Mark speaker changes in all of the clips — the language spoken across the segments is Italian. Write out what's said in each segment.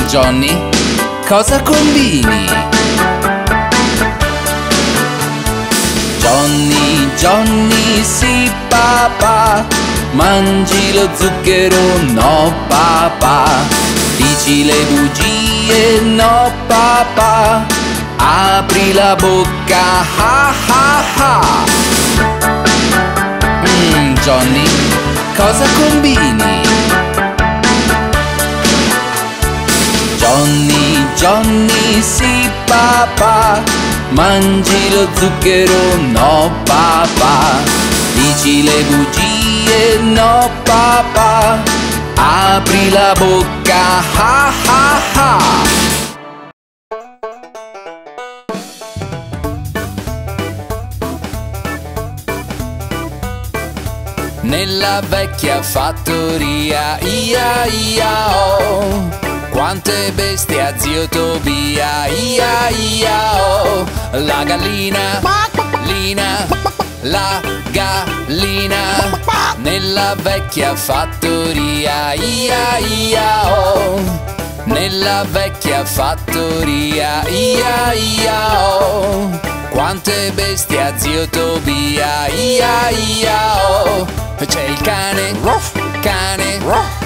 Speaker 1: Johnny, cosa combini? Johnny, Johnny, sì papà, mangi lo zucchero, no papà. Dici le bugie, no papà, apri la bocca, ha ha ha. Johnny, cosa combini? Johnny, Johnny, sì papà, mangi lo zucchero, no papà. Dici le bugie, no papà, apri la bocca, ha ha ha. Nella vecchia fattoria, ia ia oh, quante bestie a zio Tobia, ia ia oh. La gallina, lina, la gallina. Nella vecchia fattoria, ia ia oh, nella vecchia fattoria, ia ia oh, quante bestie a zio Tobia, ia ia oh. C'è il cane, cane,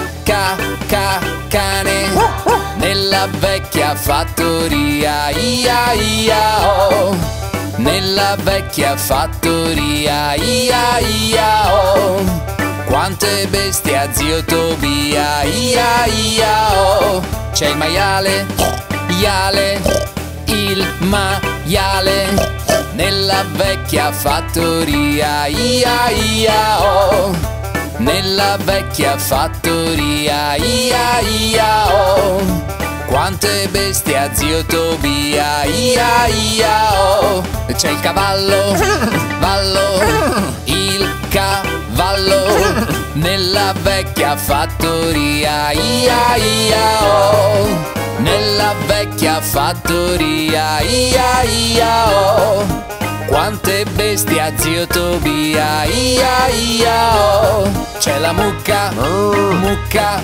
Speaker 1: cane, nella vecchia fattoria, ia ia oh, nella vecchia fattoria, ia ia oh, quante bestie a zio Tobia, ia ia oh. C'è il maiale, iale, il maiale, nella vecchia fattoria, ia ia oh, nella vecchia fattoria, ia ia oh, quante bestie a zio Tobia, ia ia oh. C'è il cavallo, vallo, il cavallo, nella vecchia fattoria, ia ia oh, nella vecchia fattoria, ia ia oh, quante bestie a zio Tobia, ia ia oh. C'è la mucca, mucca,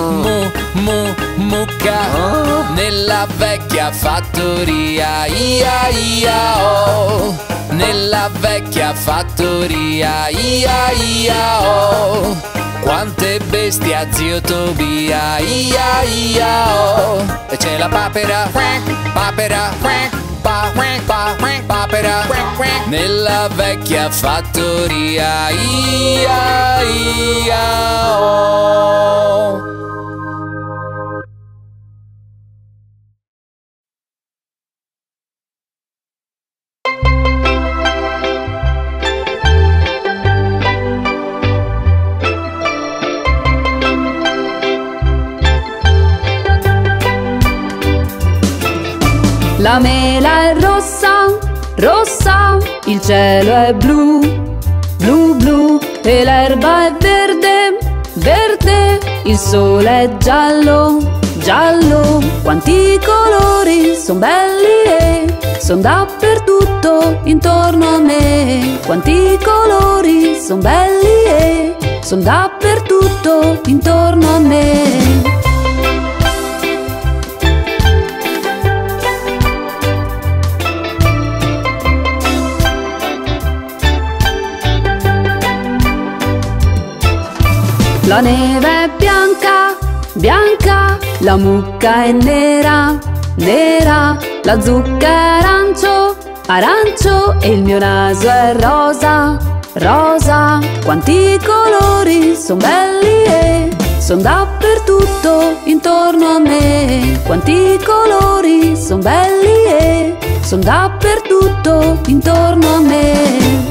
Speaker 1: mucca, nella vecchia fattoria, ia ia oh, nella vecchia fattoria, ia ia oh, quante bestie a zio Tobia, ia ia oh. E c'è la papera, papera, papera, nella vecchia fattoria, ia ia oh.
Speaker 2: La mela è rossa, rossa, il cielo è blu, blu, blu, e l'erba è verde, verde, il sole è giallo, giallo. Quanti colori son belli e son dappertutto intorno a me. Quanti colori son belli e son dappertutto intorno a me. La neve è bianca, bianca, la mucca è nera, nera, la zucca è arancio, arancio, e il mio naso è rosa, rosa. Quanti colori son belli e son dappertutto intorno a me. Quanti colori son belli e son dappertutto intorno a me.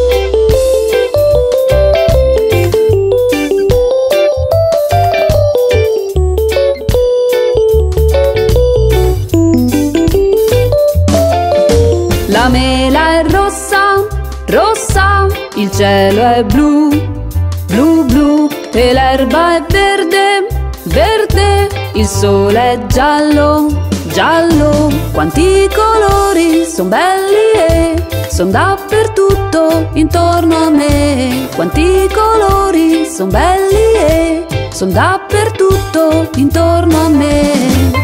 Speaker 2: La mela è rossa, rossa, il cielo è blu, blu, blu, e l'erba è verde, verde, il sole è giallo, giallo. Quanti colori son belli e son dappertutto intorno a me. Quanti colori son belli e son dappertutto intorno a me.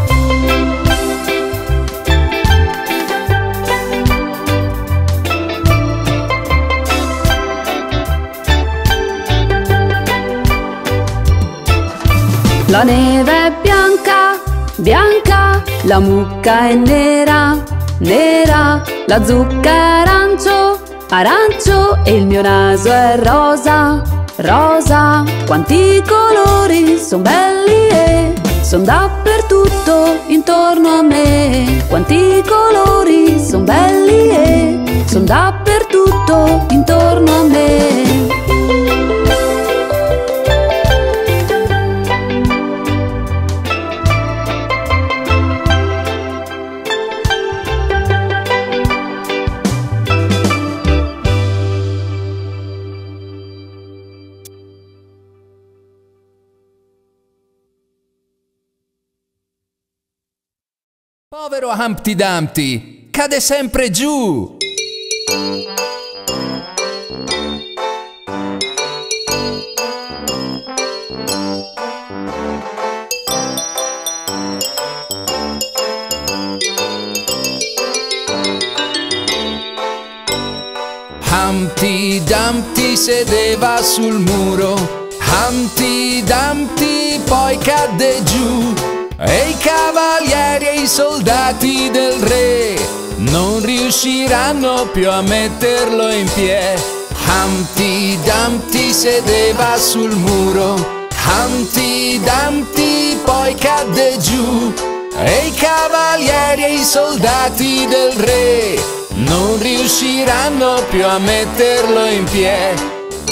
Speaker 2: La neve è bianca, bianca, la mucca è nera, nera, la zucca è arancio, arancio e il mio naso è rosa, rosa. Quanti colori son belli e son dappertutto intorno a me. Quanti colori son belli e son dappertutto intorno a me.
Speaker 1: Povero Humpty Dumpty, cade sempre giù! Humpty Dumpty sedeva sul muro, Humpty Dumpty poi cadde giù. E i cavalieri e i soldati del re non riusciranno più a metterlo in piedi. Humpty Dumpty sedeva sul muro, Humpty Dumpty poi cadde giù. E i cavalieri e i soldati del re non riusciranno più a metterlo in piedi.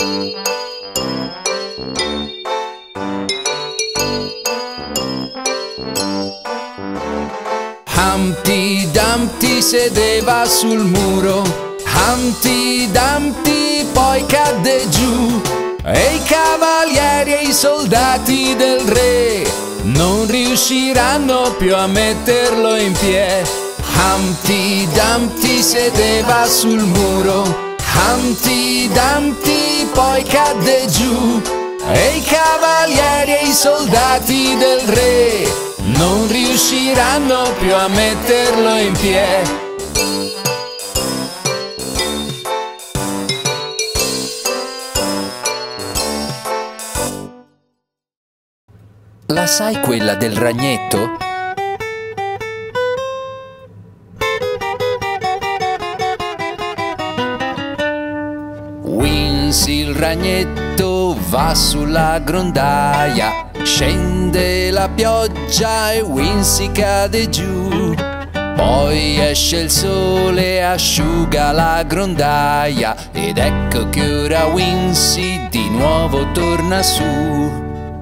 Speaker 1: Humpty Dumpty sedeva sul muro, Humpty Dumpty poi cadde giù. E i cavalieri e i soldati del re non riusciranno più a metterlo in piedi. Humpty Dumpty sedeva sul muro, Humpty Dumpty poi cadde giù. E i cavalieri e i soldati del re non riusciranno più a metterlo in piedi. La sai quella del ragnetto? Wincy il ragnetto va sulla grondaia, scende la pioggia e Wincy cade giù. Poi esce il sole e asciuga la grondaia, ed ecco che ora Wincy di nuovo torna su.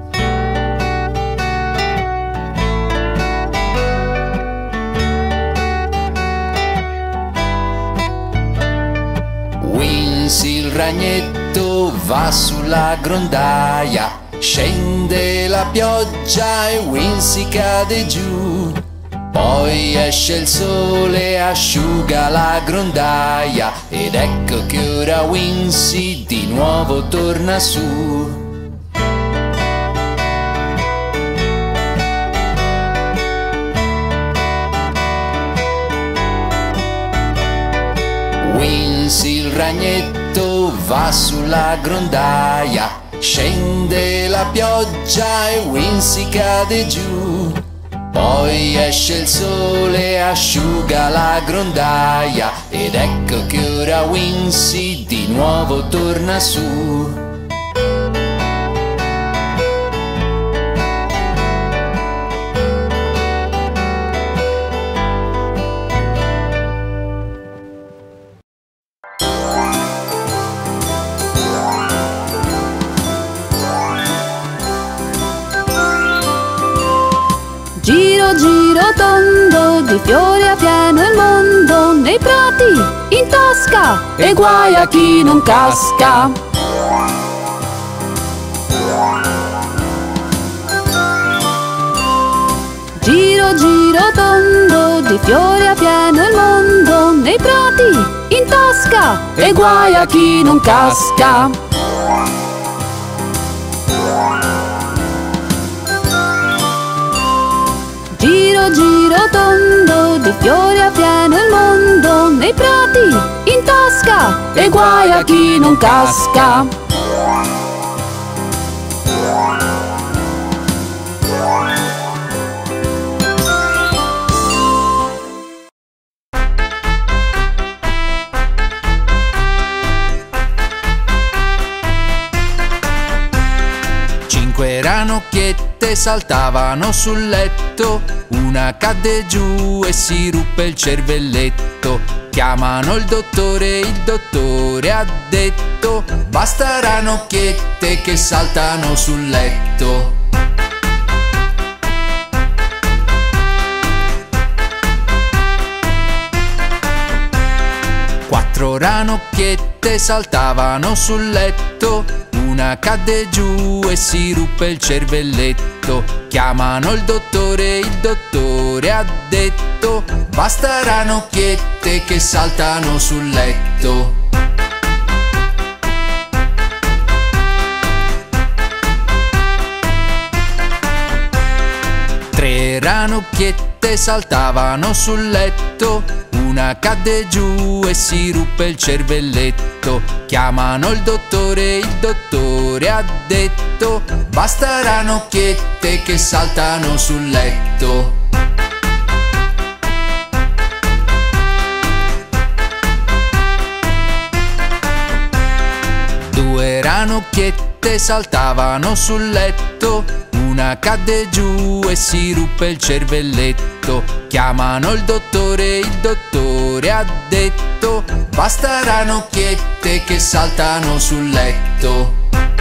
Speaker 1: Wincy il ragnetto va sulla grondaia, scende la pioggia e Wincy cade giù. Poi esce il sole e asciuga la grondaia, ed ecco che ora Wincy di nuovo torna su. Wincy il ragnetto va sulla grondaia, scende la pioggia e Wincy cade giù. Poi esce il sole e asciuga la grondaia, ed ecco che ora Wincy di nuovo torna su.
Speaker 2: Giro giro tondo, di fiori a pieno il mondo, nei prati, in tasca, e guai a chi non casca. Giro giro tondo, di fiori a pieno il mondo, nei prati, in tasca, e guai a chi non casca. tondo, di fiori a pieno il mondo, nei prati, in tasca, e guai a chi non casca.
Speaker 1: Cinque ranocchiette saltavano sul letto, una cadde giù e si ruppe il cervelletto. Chiamano il dottore ha detto: basta ranocchiette che saltano sul letto. Quattro ranocchiette saltavano sul letto, una cadde giù e si ruppe il cervelletto. Chiamano il dottore ha detto: basta ranocchiette che saltano sul letto. Tre ranocchiette saltavano sul letto, una cadde giù e si ruppe il cervelletto. Chiamano il dottore ha detto: basta ranocchiette che saltano sul letto. Due ranocchiette saltavano sul letto, una cadde giù e si ruppe il cervelletto. Chiamano il dottore ha detto: basta ranocchiette che saltano sul letto.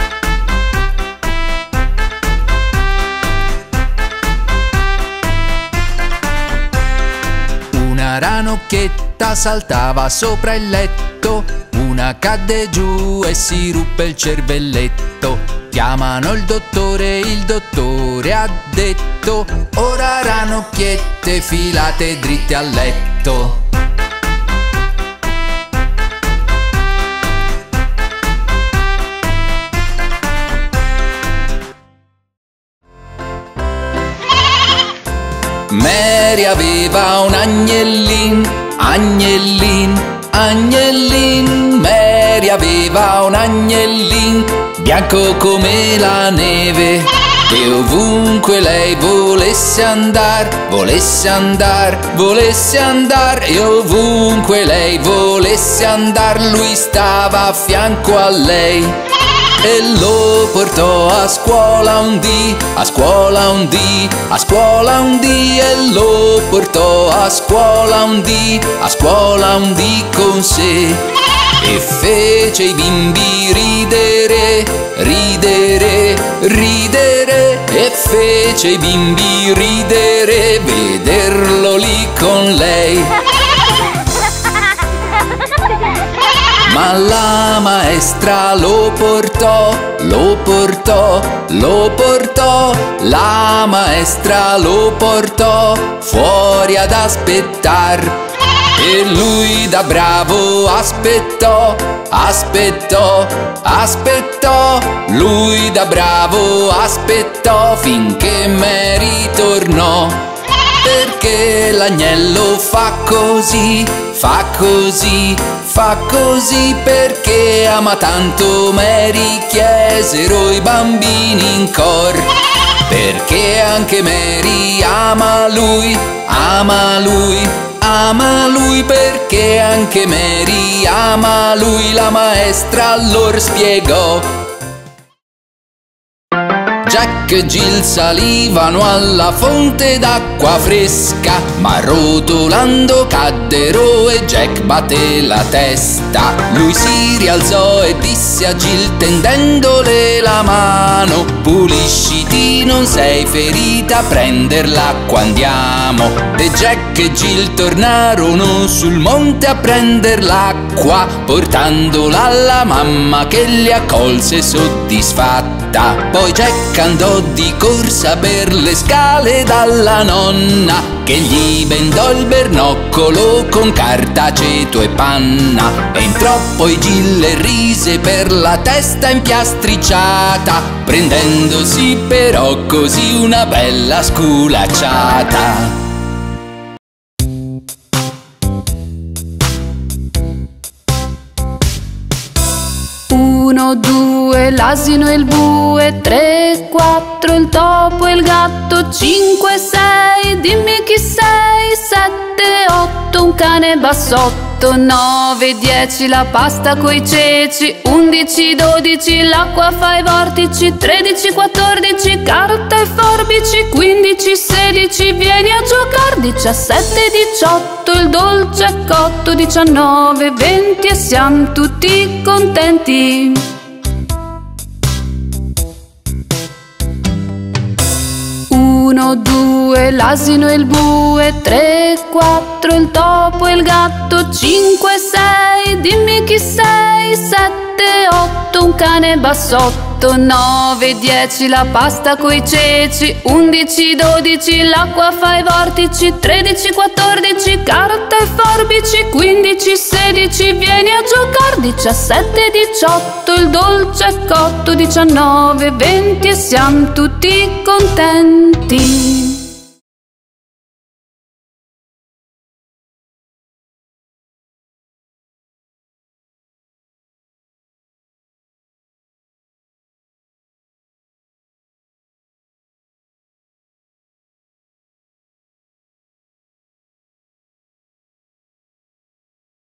Speaker 1: Una ranocchietta saltava sopra il letto, una cadde giù e si ruppe il cervelletto. Chiamano il dottore ha detto: ora ranocchiette filate dritte al letto. Mary aveva un agnellin, agnellin, agnellin. Mary aveva un agnellin, bianco come la neve. E ovunque lei volesse andar, volesse andar, volesse andar, e ovunque lei volesse andar, lui stava a fianco a lei. E lo portò a scuola un dì, a scuola un dì, a scuola un dì, e lo portò a scuola un dì, a scuola un dì con sé. E fece i bimbi ridere, ridere, ridere, e fece i bimbi ridere, vederlo lì con lei. Ma la maestra lo portò, lo portò, lo portò, la maestra lo portò fuori ad aspettar. E lui da bravo aspettò, aspettò, aspettò, lui da bravo aspettò finché Mary tornò. Perché l'agnello fa così, fa così, fa così, perché ama tanto Mary, chiesero i bambini in cor. Perché anche Mary ama lui, ama lui, ama lui, perché anche Mary ama lui, la maestra allora spiegò. Jack e Jill salivano alla fonte d'acqua fresca, ma rotolando caddero e Jack batté la testa. Lui si rialzò e disse a Jill tendendole la mano: pulisciti, non sei ferita, a prender l'acqua andiamo. E Jack e Jill tornarono sul monte a prender l'acqua, portandola alla mamma che li accolse soddisfatta. Poi Jack andò di corsa per le scale dalla nonna, che gli bendò il bernoccolo con carta, aceto e panna. Entrò poi Jill e rise per la testa impiastricciata, prendendosi però così una bella sculacciata.
Speaker 2: 1, 2, l'asino e il bue, 3, 4, il topo e il gatto, 5, 6, dimmi chi sei, 7, 8, un cane bassotto, 9, 10, la pasta coi ceci, 11, 12, l'acqua fa i vortici, 13, 14, carta e forbici, 15, 16, vieni a giocare, 17, 18, il dolce è cotto, 19, 20 e siamo tutti contenti. 1, 2, l'asino e il bue, 3, 4, il topo e il gatto, 5, 6, dimmi chi sei, 7, 8, un cane bassotto, 9, 10, la pasta coi ceci, 11, 12, l'acqua fa i vortici, 13, 14, carta e forbici, 15, 16, vieni a giocare, 17, 18, il dolce è cotto, 19, 20 e siamo tutti contenti.